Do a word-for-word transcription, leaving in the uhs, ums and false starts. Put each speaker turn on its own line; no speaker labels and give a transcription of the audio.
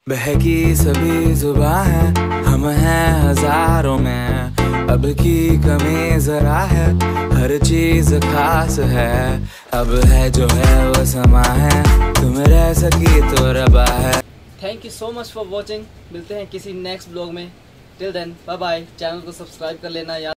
बहकी सभी जुबां है, हम हैं हजारों में, अब की कमी जरा है, हर चीज खास है, अब है जो है वो समा है, तुम रह सकी तो रबा है।
Thank you so much for watching. मिलते हैं किसी नेक्स्ट ब्लॉग में। Till then bye bye. Channel को सब्सक्राइब कर लेना यार।